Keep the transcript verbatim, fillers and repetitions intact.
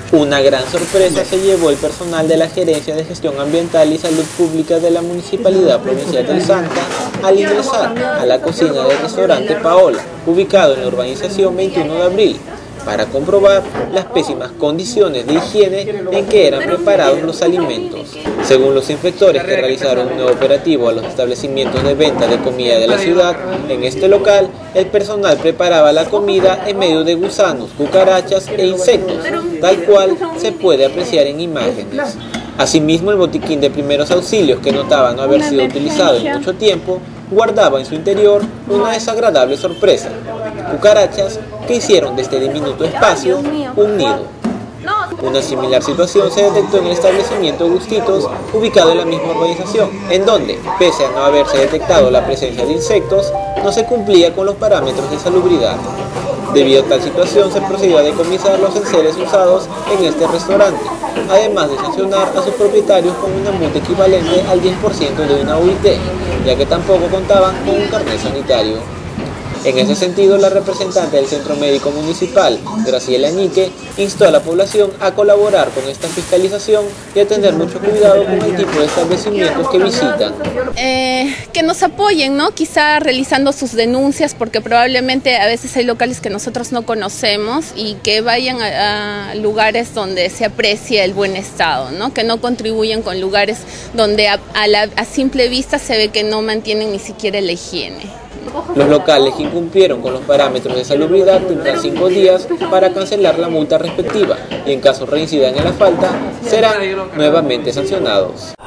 Una gran sorpresa se llevó el personal de la Gerencia de Gestión Ambiental y Salud Pública de la Municipalidad Provincial del Santa al ingresar a la cocina del restaurante Paola, ubicado en la urbanización veintiuno de abril, para comprobar las pésimas condiciones de higiene en que eran preparados los alimentos. Según los inspectores que realizaron un nuevo operativo a los establecimientos de venta de comida de la ciudad, en este local el personal preparaba la comida en medio de gusanos, cucarachas e insectos, tal cual se puede apreciar en imágenes. Asimismo, el botiquín de primeros auxilios, que notaba no haber sido utilizado en mucho tiempo, guardaba en su interior una desagradable sorpresa: cucarachas que hicieron de este diminuto espacio un nido. Una similar situación se detectó en el establecimiento Gustitos, ubicado en la misma urbanización, en donde, pese a no haberse detectado la presencia de insectos, no se cumplía con los parámetros de salubridad. Debido a tal situación, se procedió a decomisar los enseres usados en este restaurante, además de sancionar a sus propietarios con una multa equivalente al diez por ciento de una U I T, ya que tampoco contaban con un carnet sanitario. En ese sentido, la representante del Centro Médico Municipal, Graciela Ñique, instó a la población a colaborar con esta fiscalización y a tener mucho cuidado con el tipo de establecimientos que visitan. Eh, que nos apoyen, ¿no? Quizá realizando sus denuncias, porque probablemente a veces hay locales que nosotros no conocemos, y que vayan a, a lugares donde se aprecie el buen estado, ¿no? Que no contribuyan con lugares donde a, a, la, a simple vista se ve que no mantienen ni siquiera la higiene. Los locales que incumplieron con los parámetros de salubridad tendrán cinco días para cancelar la multa respectiva y, en caso reincidan en la falta, serán nuevamente sancionados.